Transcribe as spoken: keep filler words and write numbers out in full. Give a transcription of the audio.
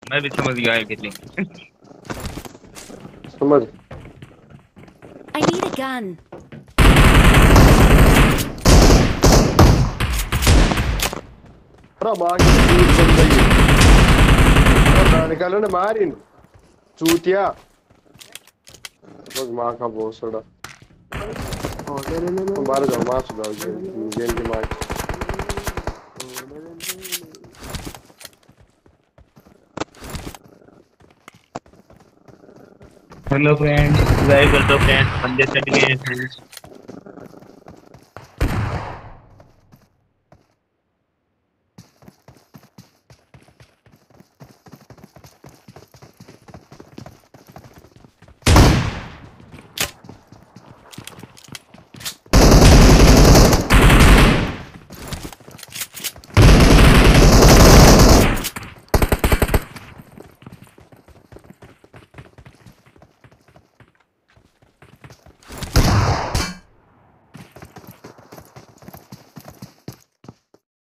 मैं भी समझ गया है कितनी समझ I need a gun. Bro, मार के चूत बन गई है निकालो ना मारिन चूतिया बस मार का बहुत सड़ा बाहर जाओ मार जाओ गेम के मार हेलो फ्रेंड्स, लाइव कर दो फ्रेंड्स, बंदे चढ़ गए हैं फ्रेंड्स।